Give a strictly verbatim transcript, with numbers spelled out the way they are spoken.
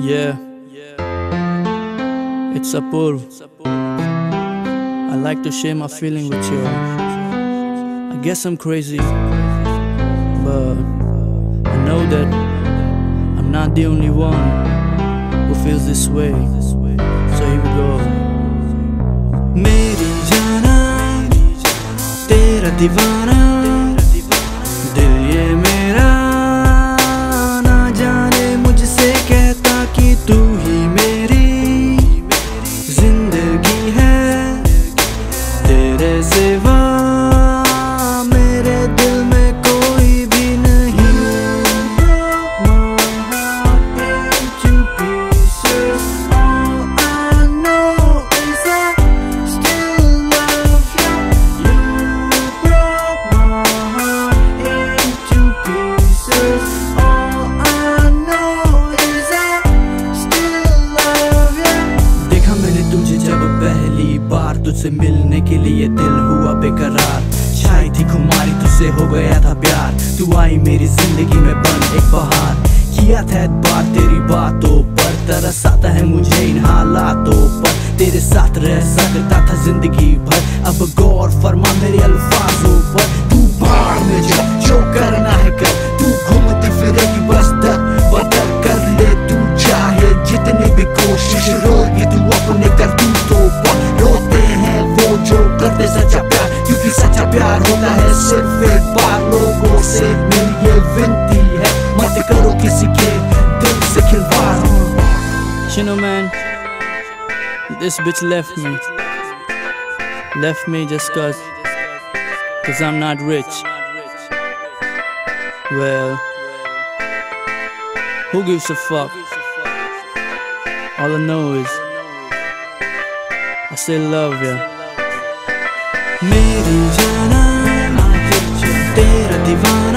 Yeah, it's Apurv. I like to share my feeling with you. I guess I'm crazy, but I know that I'm not the only one who feels this way. So here we go. मेरी जाना तेरा दीवाना दिल ये मेरा ना जाने मुझसे कहता कि तू ही मेरी जिंदगी है, तेरे सिवा मेरे दिल में कोई भी नहीं। पहली बार तुझसे मिलने के लिए दिल हुआ बेकरार, छाई थी खुमारी तुझसे हो गया था प्यार। तू आई मेरी जिंदगी में बन एक बहार, किया था एतबार तेरी बातों पर, तरस आता है मुझे इन हालातों पर। तेरे साथ रह सकता था जिंदगी भर, अब गौर फरमा मेरे अल्फाजों पर। तू बाढ़ में जा, जो करना है कर, तू घूमती फिरेगी बस दर बदर कर ले तू चाहे जितनी भी कोशिश। रोगी तू अपने करतूतों पर, रोते हैं वो जो करते सच्चा प्यार, क्योंकि सच्चा प्यार होता है सिर्फ एक बार। लोगों से मेरी ये विनती है, मत करो किसी के दिल से खिलवाड़। You know, man, this bitch left me. Left me just cause, cause I'm not rich. Well, who gives a fuck? All I know is I still love ya. मेरी जाना तेरा दीवाना